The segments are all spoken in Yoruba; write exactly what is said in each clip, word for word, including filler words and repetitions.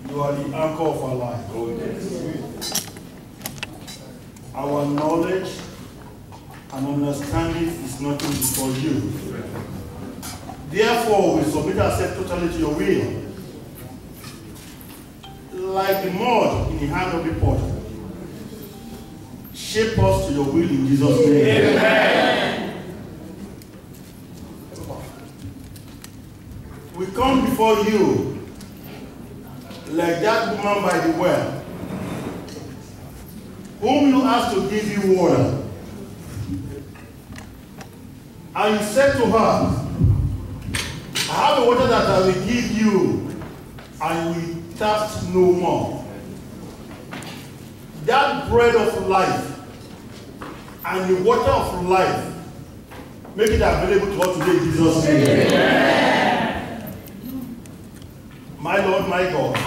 You are the anchor of our life. Our knowledge and understanding is nothing before you. Therefore, we submit ourselves totally to your will. Like the mud in the hand of the potter, shape us to your will in Jesus' name. Amen. We come before you like that woman by the well, whom you asked to give you water. And you said to her, I have the water that I will give you, and you will thirst no more. That bread of life and the water of life, make it available to us today in Jesus' name. Amen. My Lord, my God,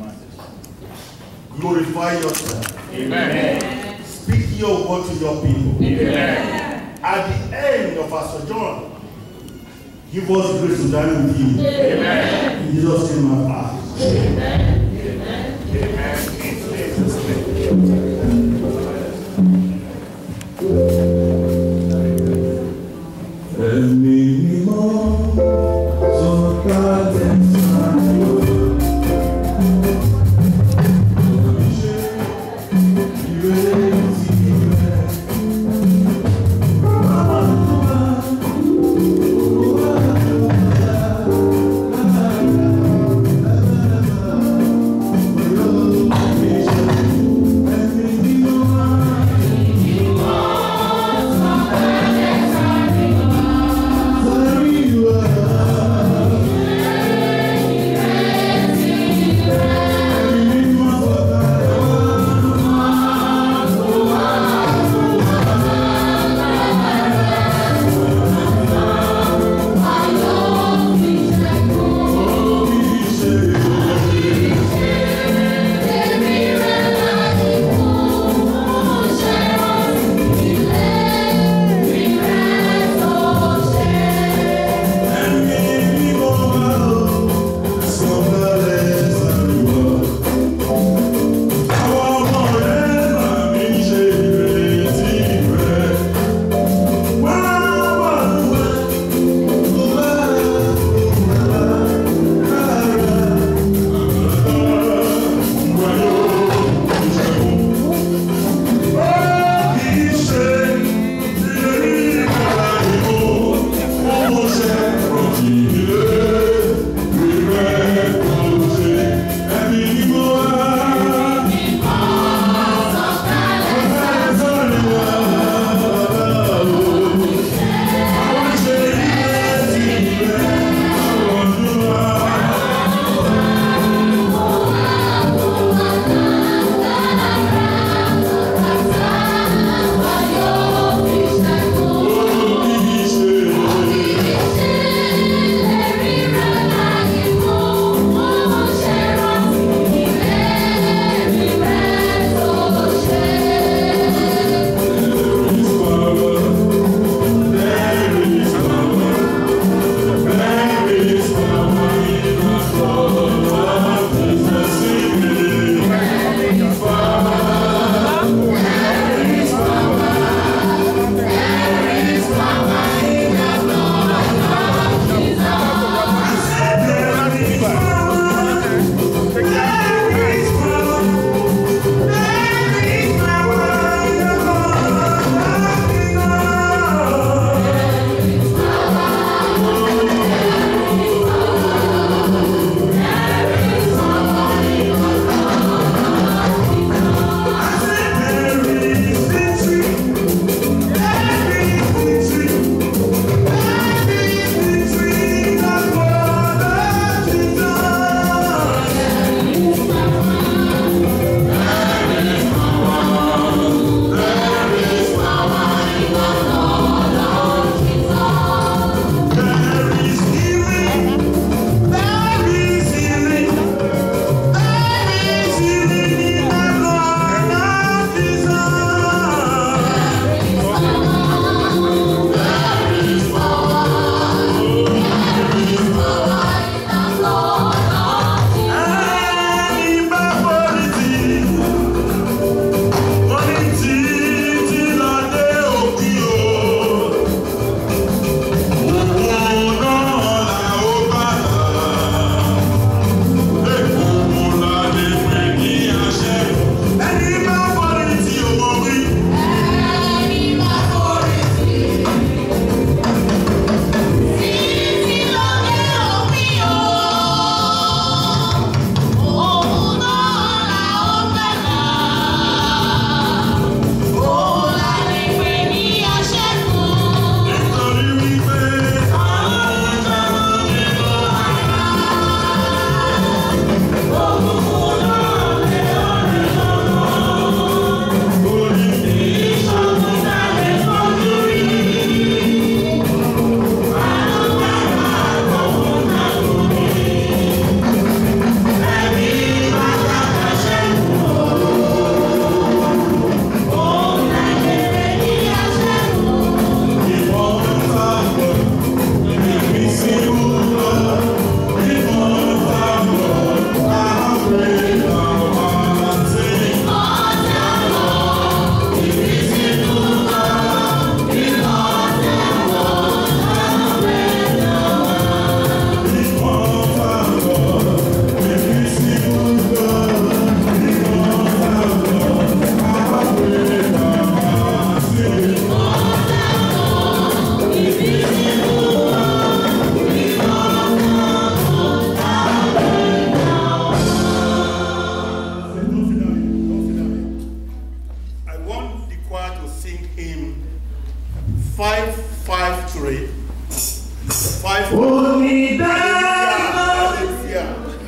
glorify yourself. Amen. Speak your word to your people. Amen. At the end of our sojourn, give us grace to dine with you. Amen. In Jesus' name, I pray. Amen. Amen. Amen.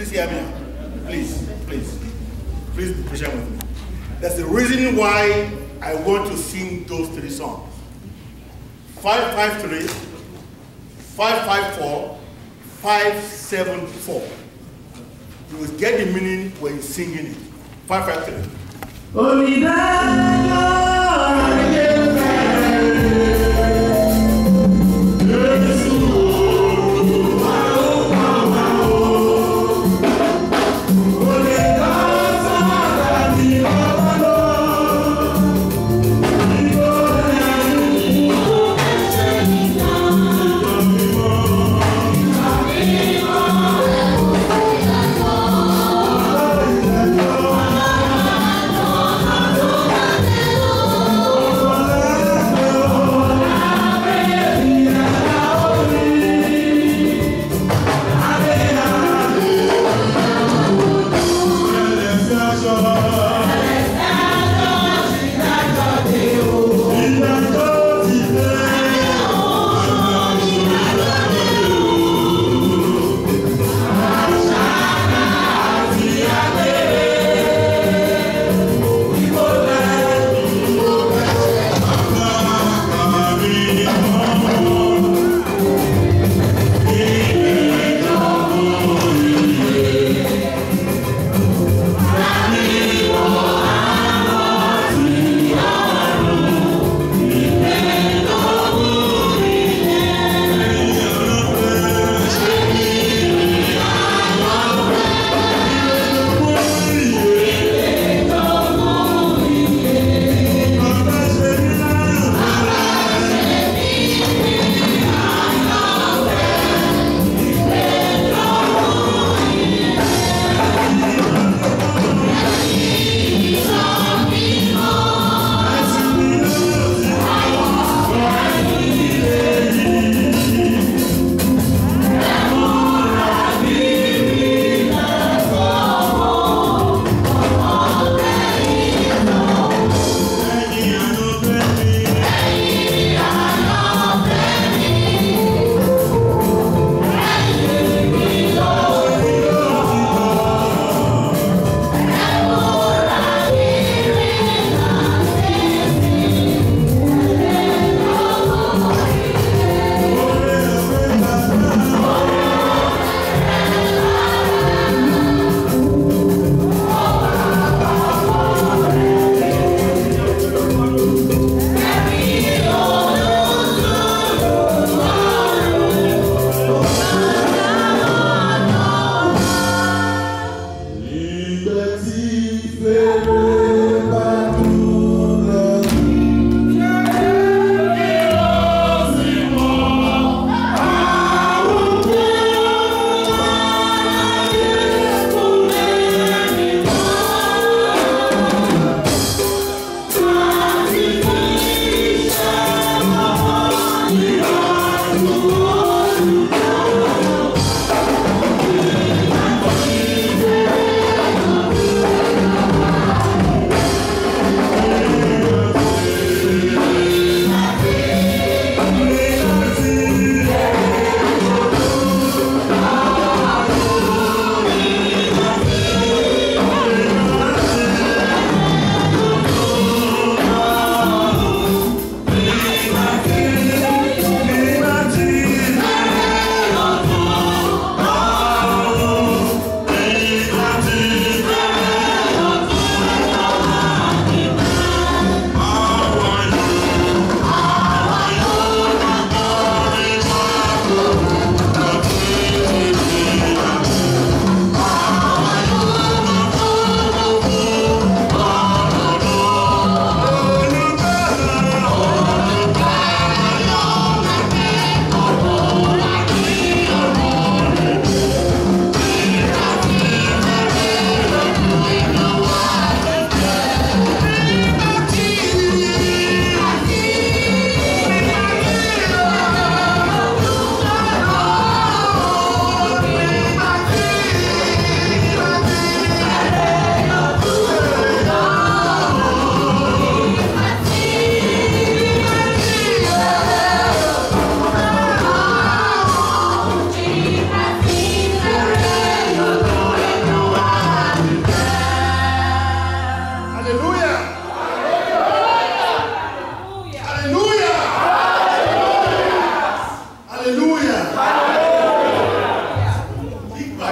please hear me. Please, please. Please be patient with me. There's a reason why I want to sing those three songs. five five three, five five four, five seven four. You will get the meaning when you're singing it. five five three. Oh,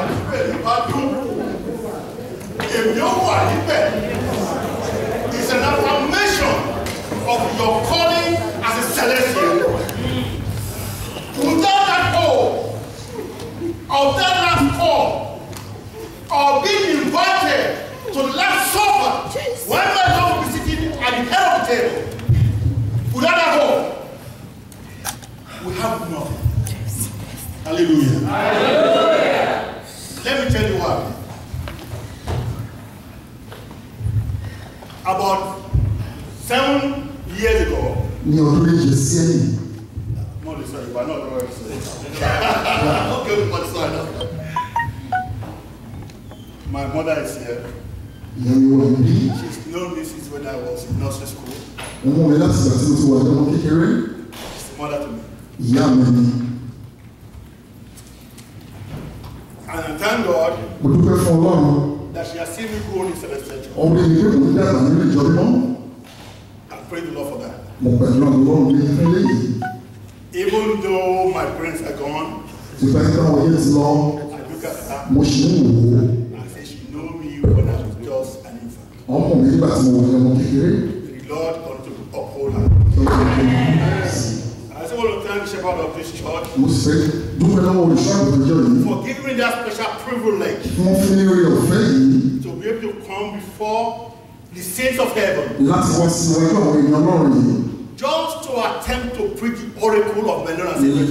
It's an affirmation of your calling as a celestial. Without that hope, of that last call, or being invited to the last supper, when my Lord will be sitting at the head of the table, without that hope, we have nothing. Hallelujah. Hallelujah. Let me tell you what. About seven years ago, Molly, sorry, but not the right side. Okay, but sorry. My mother is here. She's known me since when I was in nursery school. She's the mother to me. And I thank God that she has seen me grow in Celestial Church. I pray the Lord for that. Even though my parents are gone, I look at her and say she knew me when I was just an infant. The Lord ought to uphold her. I just want to thank the shepherd of this church for giving me that special privilege to be able to come before the saints of heaven just to attempt to preach the oracle of my Lord and Savior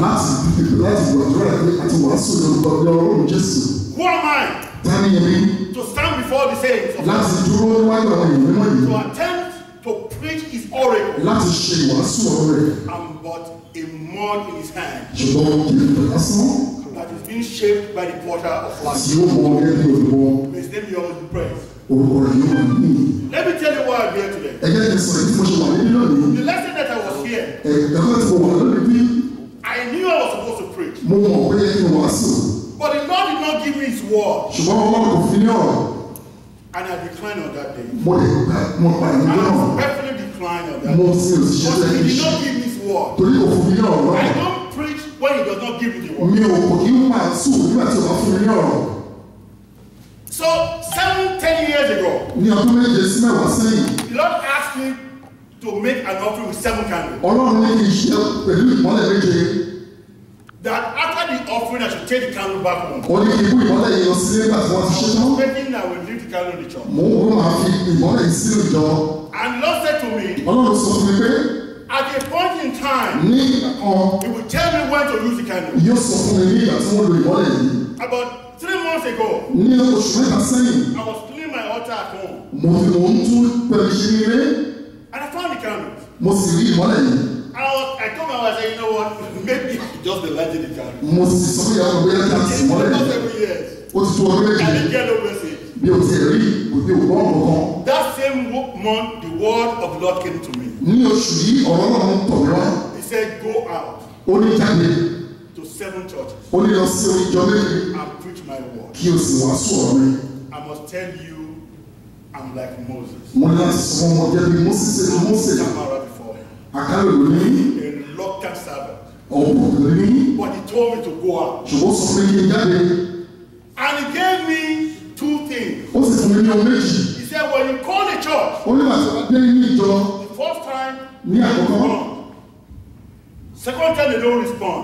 Jesus. Who am I to stand before the saints of heaven to attempt to preach his oracle? I'm but a mud in his hand that is being shaped by the potter of life. His name be always praised. Let me tell you why I'm here today. The lesson that I was here, I knew I was supposed to preach. But the Lord did not give me his word. And I declined on that day. And I respectfully declined on that day. Because he did not give me his word. I don't preach when he does not give me the word. So, seven, ten years ago, the Lord asked me to make an offering with seven candles. That after the offering, I should take the candle back home. I was expecting that I would leave the candle in the church. And the Lord said to me, at a point in time, He will tell me when to use the candle. About three months ago, I was cleaning my altar at home. And I found the candles. I, was, I told my wife, I said, you know what, maybe just the light in the candle. It's not every year. I didn't get no message. That same month, the word of the Lord came to me. He said, go out to seven churches and preach my word. I must tell you, I'm like Moses. I'm camera before him. A reluctant servant. But he told me to go out. And he gave me two things. He said, when you call the church, the first time, they respond. Second time, they don't respond.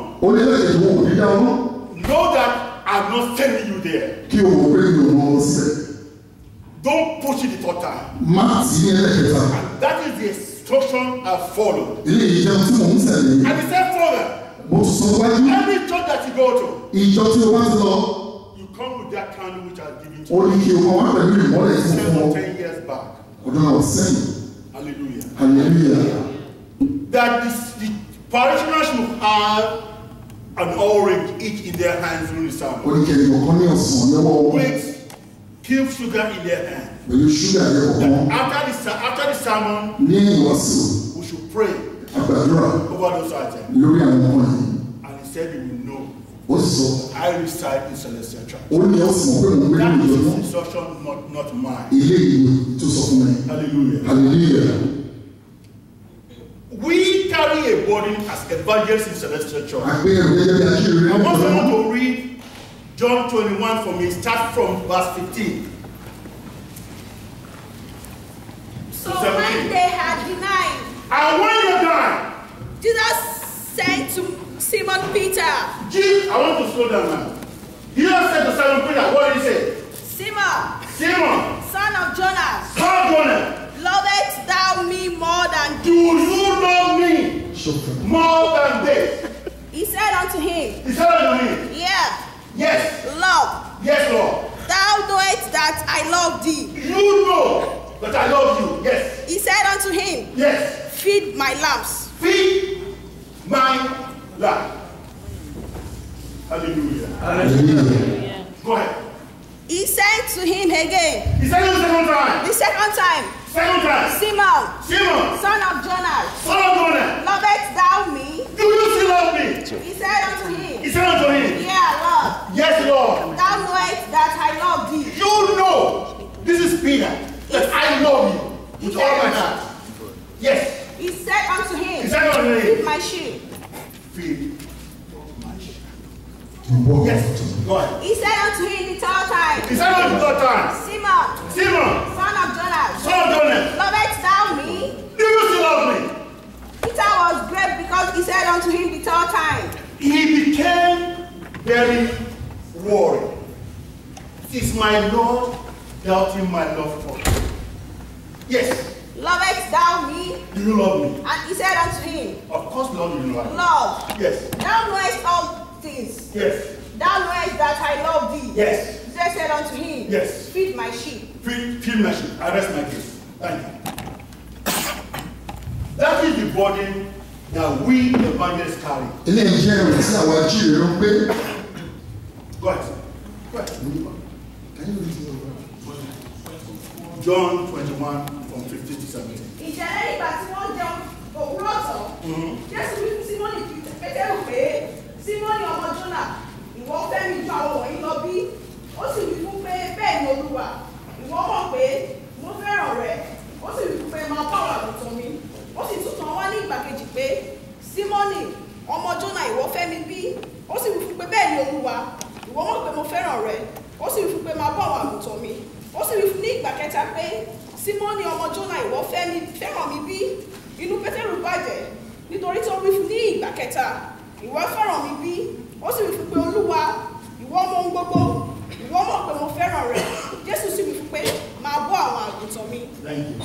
Know that I'm not sending you there. Don't push it the third time. And that is the instruction I followed. And he said further, every church that you go to, you come with that candle which I was given to you seven or ten years back. Hallelujah. Hallelujah. That this, the parishioners should have an orange each in their hands during the sermon. With cube sugar in their hand. After the, after the sermon, we should pray over those items. And he said he will know. I reside in Celestial Church. That is his instruction, not, not mine. Hallelujah. Hallelujah. We carry a burden as evangelists in Celestial Church. I want someone to read John twenty-one for me, start from verse fifteen. So when they had denied, And when you die, Jesus said to Simon Peter, Jesus, I want to slow down now. Jesus said to Simon Peter, what did he say? Simon, Simon, son of Jonas, son of Jonah, lovest thou me more than do you love me more than this? He said unto him, He said unto him, yeah, yes, love, yes, Lord. thou knowest that I love thee. You know that I love you, yes, He said unto him, yes. feed my lambs. Feed my lamb. Hallelujah. Hallelujah. Go ahead. He said to him again, He said it the second time. the second time, Second time. Simon, Simon, son of Jonas, son of Jonah, lovest thou me? do you still love me? He said unto He him, said unto him, yeah, Lord, yes, Lord. thou knowest that I love thee. You know, this is Peter, that I love you with all my heart. Yes. He said unto He him, said unto feed him, my sheep. feed my sheep. Yes. Go ahead. He said unto him the third time, He said unto the third time, Simon, Simon, son of Jonas, son of Jonah, lovest thou me? do you still love me? Peter was great because he said unto him the third time, He became very worried. Is my Lord doubting my love for him? Yes. lovest thou me? Do you love me? And he said unto him, Of course, Lord, you love me. Lord, Yes. thou knowest all things. Yes. Thou knowest that I love thee. Yes. Jesus said unto him, Yes. feed my sheep. Feed, feed my sheep. I rest my case. Thank you. That is the burden that we evangelists carry. Eléyìí jẹ́ ìròyìn tí àwọn ajíire ń gbé. Go ahead. Go ahead. John twenty-one from fifteen to seventeen. Ìṣẹ̀lẹ̀ ìgbà tí wọ́n jẹun òwúrọ̀ tán, Jésù wí fún Símónì Pétérù pé, Símónì ọmọ Jónà, ìwọ fẹ́ mi ju àwọn wọ̀nyí lọ bí? Ó sì wí fún pé bẹ́ẹ̀ ni Olúwa, ìwọ mọ̀ pé mo fẹ́ràn rẹ. Ó sì wí fún pé máa bá wà lọ́tọ̀ mi. Ó sì tún tàn wá ní ìgbà kejì pé, Símónì ọmọ Jónà, ìwọ fẹ́ mi bí? Ó sì wí fún pé bẹ́ẹ̀ ni Olúwa, ìwọ mọ̀ pé mo fẹ́ràn rẹ. Ó sì wí fún pé máa bá wà lọ́tọ̀ mi. Ó sì wí fún ní ìgbà kẹta pé, Símónì ọmọ Jónà, ìwọ fẹ́ mi fẹ́ràn mi bí? Inú Pétérù bàjẹ́ nítorí tó wí fún ní ìgbà kẹta, ìwọ fẹ́ràn mi bí? Ó sì wí fún pé Olúwa, ìwọ mọ̀ ohun gbogbo, ìwọ mọ̀ pé mo fẹ́ràn rẹ. Jésù sì wí fún pé máa bọ́ àwọn àgùntàn mi. Thank you.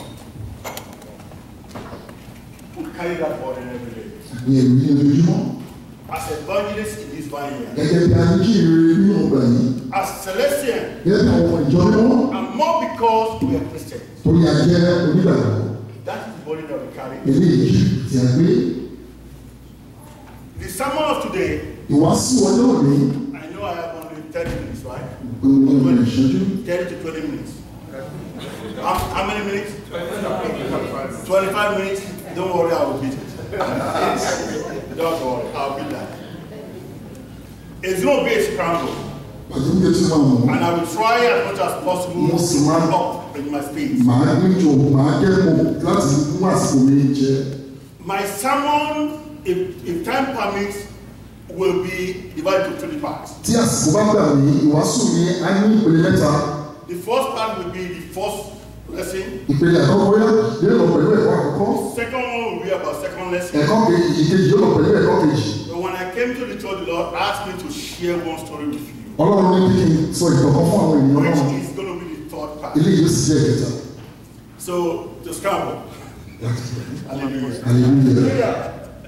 We carry that burden every day. Ní èrò ní ojoojúmọ́. As evangelists in this vineyard, Gẹ́gẹ́ bí ajíire nínú ọgbà yìí. as Celestian, Gẹ́gẹ́ bí àwọn ìjọ mímọ́. and more because we are Christians. Torí a jẹ́ onígbàgbọ́. That is the burden that we carry. Eléyìí tí a gbé. The sermon of today, Ìwàásù ọjọ́ òní. I know I have only thirty minutes, right? Gbogbo ọgbọ̀n ìṣẹ́jú. thirty to twenty minutes. How, how many minutes? twenty-five minutes. Don't worry, I will beat it. Don't worry, I'll beat that. It's going to be a scramble. Pàtó ń gbé tí wọ́n mọ̀. And I will try as much as possible Mo sì to máa- keep up in my speed. Màá gbìyànjú màá dẹ́kun láti mú àsìkò mi jẹ. My sermon, if, if time permits, will be divided into three parts. Tí àsìkò bá gbà mí, ìwàásù mi á ní ìpele mẹ́ta. The first part will be the first lesson. Ìpele àkọ́kọ́ yá yóò lọ pẹ̀lú ẹ̀kọ́ àkọ́kọ́. Second one will be about second lesson. Ẹ̀kọ́ kejì ìkejì yóò lọ pẹ̀lú ẹ̀kọ́ kejì. But when I came to the church, the Lord asked me to share one story with you, Ọlọ́run ní kí n sọ ìtọ̀kan fún àwọn ènìyàn náà. which is going to be the third part. Eléyìí yóò sì jẹ́ ìkẹta. So, to scramble. Hallelujah. Hallelujah.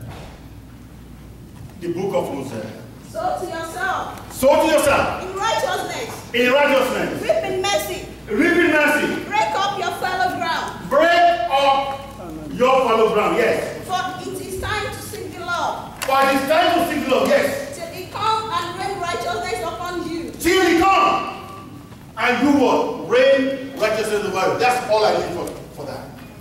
The book of Hosea. So to yourself, So to yourself, in righteousness, in righteousness, reap in mercy, reap in mercy, break up your fallow ground. break up your fallow ground, yes. For it is time to seek the Lord, For it is time to seek the Lord, yes. till he come and rain righteousness upon you. Till he come and do what? Rain righteousness over you. That's all I need for, for that.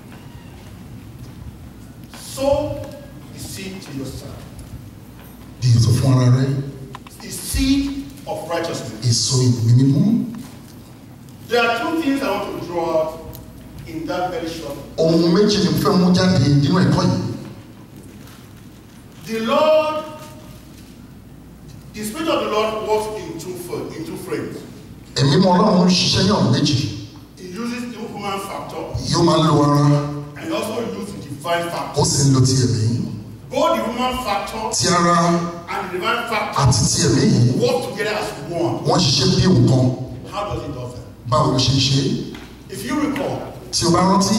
Sow the seed to yourself. Di èso fún ara rẹ̀, The seed of righteousness. èso ìwé mímọ́. There are two things I want to draw out in that very short. Ohun méjì ni mo fẹ́ mú jáde nínú ẹ̀kọ́ yìí. The Lord The Spirit of the Lord works in two, in two frames. Ẹ̀mí mọ́ Ọlọ́run ń ṣiṣẹ́ ní ọ̀nà méjì. He uses the human factor. Yóò máa lo ara. And he also uses the divine factor. Ó sì ń lo ti ẹ̀mí. Both the human factor Ti ara and the divine factor àti ti ẹ̀mí work together as one. wọ́n ṣiṣẹ́ bí nǹkan. How does it do that? Báwo ló ṣe ń ṣe? If you recall, Tí o bá rántí,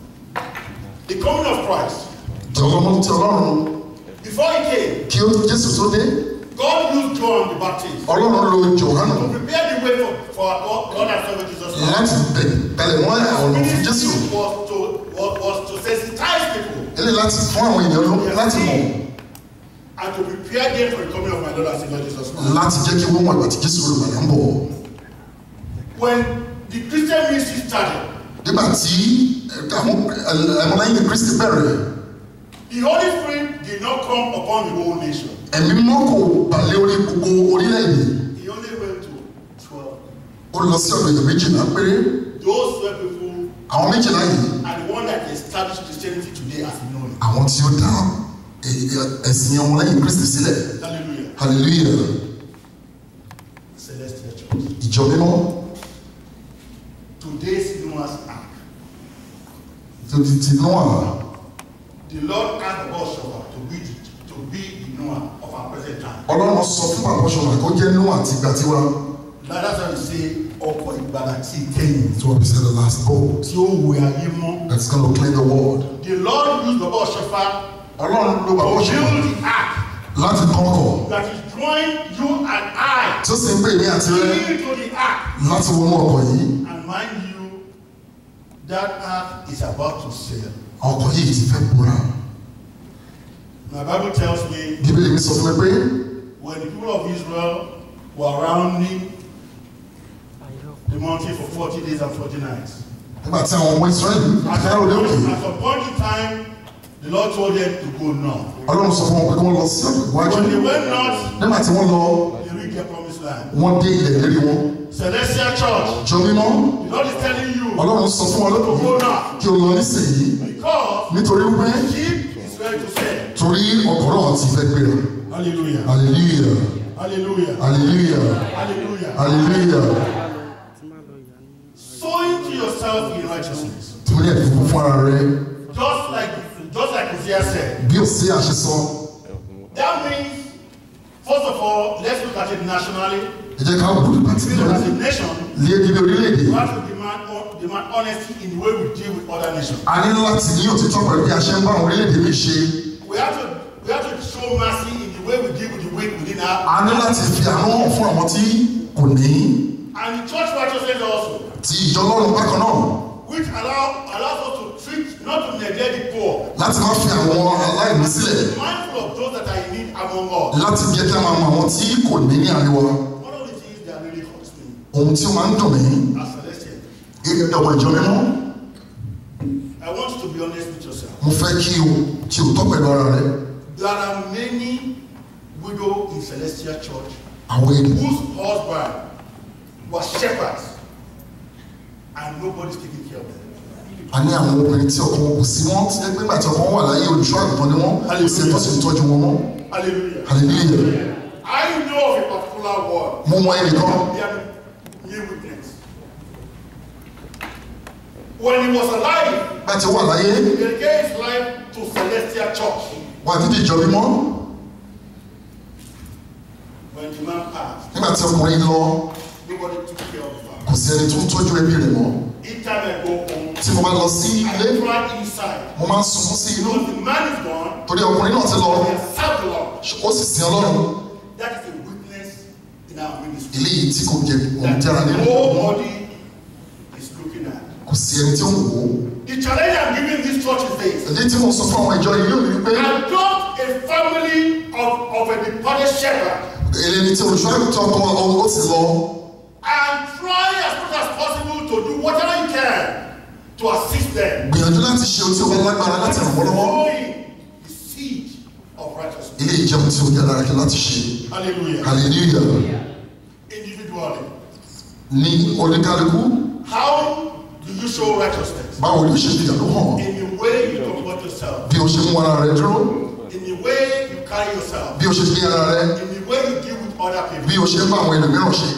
the coming of Christ, Ọlọ́run ti Ọlọ́run before he came, kí ó Jésù tó dé, God used John the Baptist Ọlọ́run lo Jòhánù to prepare the way for, for our God and Savior Jesus Christ. láti bẹ̀rẹ̀ wọ́n ọ̀nà fún Jésù. Ministry was to, was, was to sensitize people Ilé láti fún àwọn èèyàn ló láti mọ̀ and to prepare them for the coming of my Lord and Savior Jesus Christ. láti jẹ́ kí wọ́n mọ̀ ìgbà tí Jésù olùgbàlà ń bọ̀. When the Christian ministry started, Nígbà tí àwọn ọmọlẹ́yìn Kristi bẹ̀rẹ̀, the Holy Spirit did not come upon the whole nation. ẹ̀mí mọ́ kò balẹ̀ orí gbogbo orílẹ̀-èdè. He only went to twelve. Ó lọ sí ọ̀dọ̀ èèyàn méjìlá péré. Those twelve people Àwọn méjìlá yìí, are the one that established Christianity today as we know it. àwọn tí ó dá ẹ̀sìn ọmọlẹ́yìn Kristi sílẹ̀. Hallelujah. Hallelujah. Celestial Church. Ìjọ mímọ́ Today's Noah's Ark. tó ti ti Nóà. The Lord asked the Boshofa to be to be the Noah of our present time. Ọlọ́run sọ fún bàbá ọ̀ṣọ́nà kó jẹ́ Nóà àti ìgbà tiwa. That's why we say ọkọ̀ ìgbàlà tí kẹ́yìn. It's what we said the last boat. Tí ó wẹ ayé mọ́. That's going to clean the world. The Lord used the Boshofa Ọlọ́run ló bàbá to ọ̀ṣọ́nà build the ark láti kọ́kọ́. that is drawing you and I Tó sì ń pè ní àti rẹ into the ark. láti wọnú ọkọ̀ yìí. And mind you, that ark is about to sail. Ọkọ̀ yìí ti fẹ́ búra. My Bible tells me Bíbélì mi sọ fún mi pé when the people of Israel were rounding the mountain for forty days and forty nights. nígbà tí àwọn ọmọ Ísírẹ́lì At kárò lé òkè, at some point in time, the Lord told them to go north. Ọlọ́run sọ fún wọn pé kí wọ́n lọ sí ọ̀dọ̀ When they iwájú. went north, Nígbà tí wọ́n lọ, they reached their promised land. wọ́n dé ilẹ̀ lérí wọn. Celestial Church, Jọ mímọ́, the Lord is telling you Ọlọ́run sọ fún wọn to lọ́dọ̀ go north kí o lọ nísìnyí. because Nítorí wípé the ship is ready to sail. torí ọkọ̀ náà ti fẹ́ gbéra. Hallelujah. Hallelujah. Hallelujah. Hallelujah. Hallelujah. Hallelujah. Sow into yourself in righteousness. Torí ẹ̀ fún fún ara rẹ. Just like just like Hosea said. Bí o sí àṣẹ sọ, That means, first of all, let's look at it nationally. ẹ jẹ́ ká gbọ́dọ̀ bá ti We lọ. look as a nation, Lé níbi orílẹ̀-èdè. we have to demand, demand honesty in the way we deal with other nations. A ní láti ní òtítọ́ pẹ̀lú bí a ṣe ń bá àwọn orílẹ̀-èdè mi ṣe. We have to we have to show mercy in the way we deal with the weak within our. A ní láti fi àánú hàn fún àwọn tí kò ní. And the church righteousness also, Ti ìjọ Ọlọ́run bákan náà. which allow allows us to treat, not to neglect the poor, Láti má fi àwọn aláìní sílẹ̀. mindful of those that are in need among us. Láti jẹ́ kí a máa mọ àwọn tí kò ní ní àárín wa. One of the things that really hurts me Ohun tí ó máa ń dùn mí. as Celestial, Gẹ́gẹ́ bí ọmọ ìjọ mímọ́. I want you to be honest with yourself. Mo fẹ́ kí o kí o tọ́ pẹ̀lú ara rẹ. There are many widows in Celestial Church Àwọn ènìyàn. whose husband was shepherds and nobody's taking care of them. A ní àwọn obìnrin tí ọkọ wọn kò sí wọn tí ẹgbẹ́ nígbà tí ọkọ wọn wà láyé olùṣọ́ àgùntàn ni wọ́n kò sí ẹ̀tọ́ sí ìtọ́jú wọn mọ́. Hallelujah. Hallelujah. I know of a particular word. Mo mọ ẹnìkan They are new witness. When he was alive, nígbà tí ó wà láyé he gave his life to Celestial Church. wà dídí ìjọ mímọ́. When the man passed, Nígbà tí ọkùnrin lọ nobody took care of him. kò sí ẹni tó ń tọ́jú ẹbí rẹ̀ mọ́. Each time I go home, Tí mo bá lọ sí I ilé cry inside. mo máa ń sunkún sí inú. Because the man is gone, Torí ọkùnrin náà ti lọ he has served the Lord. ó sì sin Ọlọ́run. That is a witness in our ministry. Eléyìí tí kò jẹ òun That jára nínú. nobody is looking at. Kò sí ẹni tí ó ń wò ó. The challenge I'm giving this church is this. Èdè tí mo sọ fún àwọn ìjọ yìí yóò ní pé Adopt a family of, of a departed shepherd èlé tí olùṣọ́ àgùntàn kan ó ti lọ. and try as much as possible to do whatever you can to assist them. Gbìyànjú láti ṣe ohun tí o bá lágbára láti ràn wọ́n lọ́wọ́. Sowing the seed of righteousness. Ilé ìjẹun tí o yẹ dára kí láti ṣe. Hallelujah. Hallelujah. Individually. Ní oníkálukú, How do you show righteousness? báwo ni o ṣe fi ìyàlú hàn? In the way you comport yourself. Bí o ṣe mú ara rẹ dúró, In the way you carry yourself. bí o ṣe gbé ara rẹ, In the way you deal with other people. bí o ṣe ń bá àwọn ẹlòmíràn ṣe.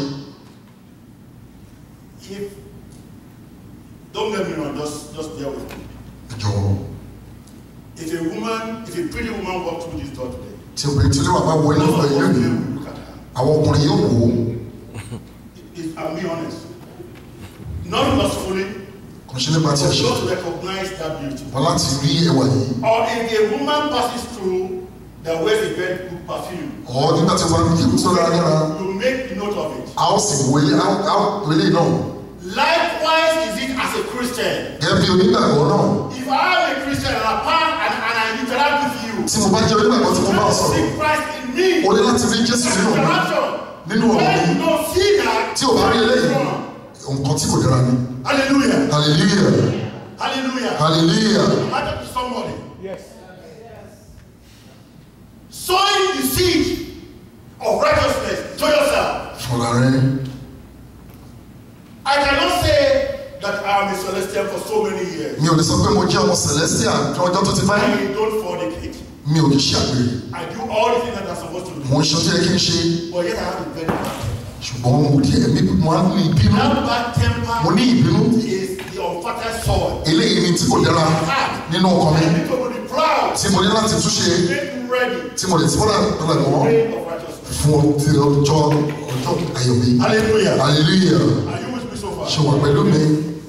If don't get me wrong, just just bear with me. jọ̀wọ́. If a woman, if a pretty woman walks through this door today, tí obìnrin tí olúwa bá wọ inú ọ̀dọ̀ yìí lónìí look at her. àwọn ọkùnrin yóò wò ó. If I'm being honest, not lustfully, kò ṣe nípa tí but ẹ ṣe. just recognize that beauty. wọ́n láti rí ẹwà yìí. Or if a woman passes through that wears a very good perfume, ọ̀ nígbà tí wọ́n yí tó dára dára. you make note of it. a ó sì wo ilé a ó wo ilé náà. Likewise is it as a Christian. gẹ́gẹ́ bí onígbàgbọ́ náà. If I am a Christian and I pass and, and I interact with you, tí mo bá jẹ́ onígbàgbọ́ tí mo bá sọ̀rọ̀. see Christ in me. o ní láti rí Jésù nínú mi. nínú ọ̀rọ̀ When you mi. don't see that, tí o bá rí eléyìí nǹkan tí kò dára ni. hallelujah. hallelujah. Hallelujah. hallelujah. Imagine to somebody. Yes. Sowing the seed of righteousness to yourself. fúnra rẹ. I cannot say that I am a Celestial for so many years. mi ò lè sọ pé mo jẹ́ ọmọ Celestial ní ọjọ́ tó ti pẹ́. I don't fornicate. mi ò lè ṣe àgbèrè. I do all the things that I'm supposed to do. mo ń ṣe ọjọ́ yẹ kí n ṣe. But yet I have a very bad temper. ṣùgbọ́n mo di ẹ̀mí mo á ní ìbínú. That bad temper mo ní ìbínú. is the unfertile soil. eléyìí ni tí kò dára nínú ọkàn mi. I need to be proud. tí mo ní láti túnṣe. Make ready. tí mo lè tí mo rà lọ́la mọ́. Reign of righteousness. fún ti ọjọ́ ọjọ́ ayọ̀ mi. Hallelujah. hallelujah. Are you with me so far? ṣe wà pẹ̀lú mi.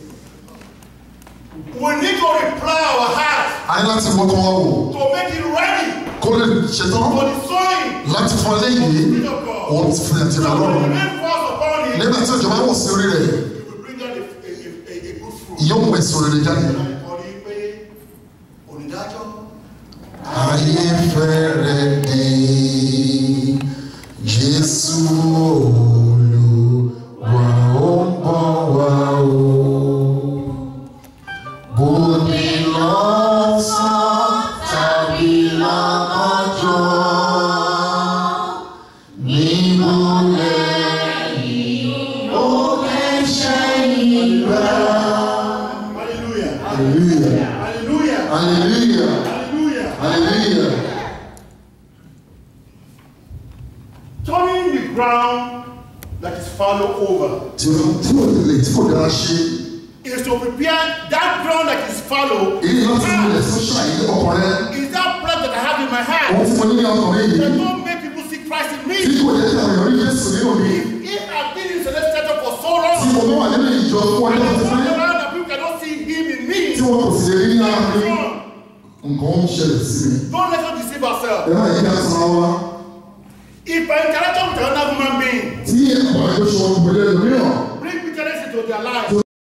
We need to reply our heart a ní láti wọ́kọ̀ wá wò. to make it ready kó lè ṣetán for the sowing. láti fún eléyìí. òun ti fún ẹtì rẹ lọ́rùn. When falls upon it, nígbà tí òjò bá wọ̀ sí orí rẹ̀ it will bring out a, a, a, a good fruit. yóò mú èso rere jáde. Ọ̀rí pé onídàájọ́. ayé fẹ́rẹ̀ dé Jésù Olúwa ó ń bọ̀ wá o. bó ní lọ́sàn tàbí lọ́gànjọ́ nínú lẹ́yìn ó kẹ́sẹ́ ìgbà. Hallelujah. Hallelujah. Hallelujah. Hallelujah. Hallelujah. Hallelujah. Turning the ground that is fallow over tí o tí o lè tí kò dára ṣe. is to prepare that ground that is fallow. èyí láti mú ilẹ̀ tó ṣàyè ọkàn rẹ. Is that breath that I have in my hand ohun tí mo ní ní ọkàn rẹ that yìí. don't make people see Christ in tí me? kò jẹ́ kí àwọn èèyàn rí Jésù nínú mi. If I've been in Celestial for so tí long, mo bá wà nínú ìjọ fún ọjọ́ tó ti and pẹ́. around that people cannot see Him in me, tí wọn kò sì lè rí ní ara mi. don't nǹkan ń ṣẹlẹ̀ sí mi. let us deceive ourselves. ẹ máa yí ká sọ̀rọ̀ wa. If I interact with another human being, tí àwọn àjọṣe wọn gbẹdẹ lómìíràn. bring bitterness into their lives, tó